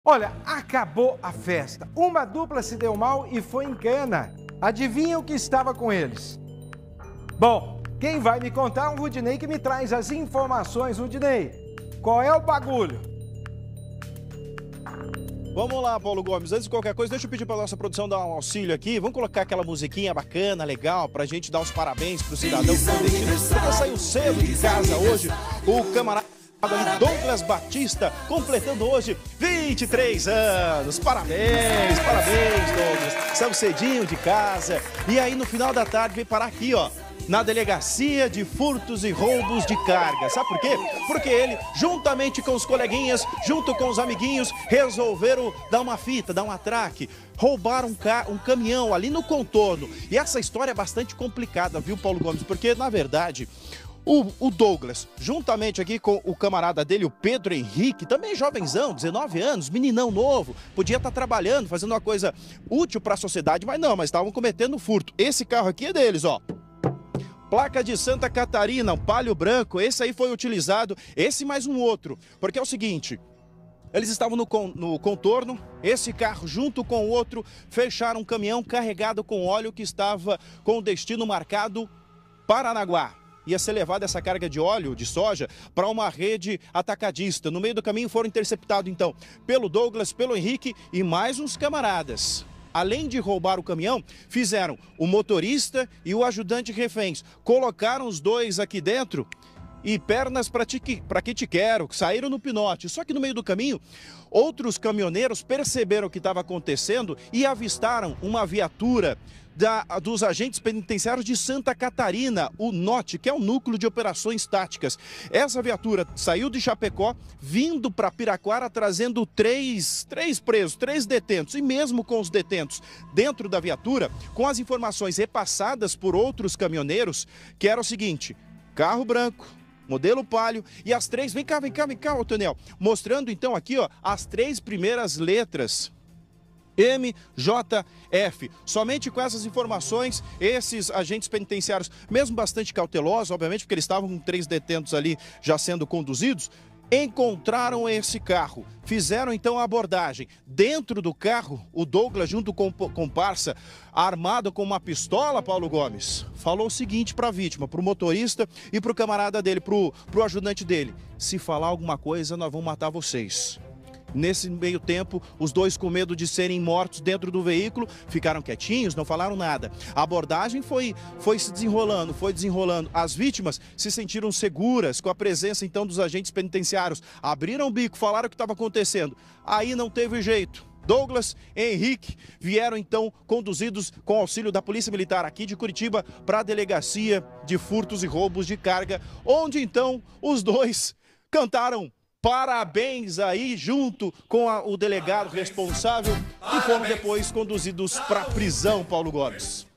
Olha, acabou a festa. Uma dupla se deu mal e foi em cana. Adivinha o que estava com eles? Bom, quem vai me contar é o Rudinei que me traz as informações. Rudinei, qual é o bagulho? Vamos lá, Paulo Gomes. Antes de qualquer coisa, deixa eu pedir para nossa produção dar um auxílio aqui. Vamos colocar aquela musiquinha bacana, legal, pra gente dar os parabéns pro cidadão que porque saiu cedo de casa hoje. O camarada Douglas Batista, completando hoje 23 anos. Parabéns, Douglas. Saiu cedinho de casa. E aí, no final da tarde, veio parar aqui, ó, na Delegacia de Furtos e Roubos de Carga. Sabe por quê? Porque ele, juntamente com os coleguinhas, junto com os amiguinhos, resolveram dar uma fita, dar um atraque. Roubaram um caminhão ali no contorno. E essa história é bastante complicada, viu, Paulo Gomes? Porque, na verdade, o Douglas, juntamente aqui com o camarada dele, o Pedro Henrique, também jovenzão, 19 anos, meninão novo, podia estar trabalhando, fazendo uma coisa útil para a sociedade, mas não, mas estavam cometendo furto. Esse carro aqui é deles, ó. Placa de Santa Catarina, um Palio branco, esse aí foi utilizado, esse mais um outro, porque é o seguinte, eles estavam no contorno, esse carro junto com o outro fecharam um caminhão carregado com óleo que estava com o destino marcado Paranaguá. Ia ser levada essa carga de óleo, de soja, para uma rede atacadista. No meio do caminho foram interceptados, então, pelo Douglas, pelo Henrique e mais uns camaradas. Além de roubar o caminhão, fizeram o motorista e o ajudante reféns. Colocaram os dois aqui dentro e pernas para que te quero, saíram no pinote. Só que no meio do caminho, outros caminhoneiros perceberam o que estava acontecendo e avistaram uma viatura dos agentes penitenciários de Santa Catarina, o NOT, que é o Núcleo de Operações Táticas. Essa viatura saiu de Chapecó, vindo para Piraquara, trazendo três presos, 3 detentos. E mesmo com os detentos dentro da viatura, com as informações repassadas por outros caminhoneiros, que era o seguinte: carro branco, modelo Palio e as 3, vem cá, Otonel, mostrando então aqui, ó, as 3 primeiras letras. MJF. Somente com essas informações, esses agentes penitenciários, mesmo bastante cautelosos, obviamente, porque eles estavam com 3 detentos ali já sendo conduzidos, encontraram esse carro, fizeram então a abordagem. Dentro do carro, o Douglas, junto com o comparsa, armado com uma pistola, Paulo Gomes, falou o seguinte para a vítima, para o motorista e para o camarada dele, para o ajudante dele: se falar alguma coisa, nós vamos matar vocês. Nesse meio tempo, os dois, com medo de serem mortos dentro do veículo, ficaram quietinhos, não falaram nada. A abordagem foi se desenrolando, As vítimas se sentiram seguras com a presença então dos agentes penitenciários. Abriram o bico, falaram o que estava acontecendo. Aí não teve jeito. Douglas e Henrique vieram então conduzidos com auxílio da Polícia Militar aqui de Curitiba para a Delegacia de Furtos e Roubos de Carga, onde então os dois cantaram parabéns aí, junto com o delegado responsável, e foram depois conduzidos para a prisão, Paulo Gomes.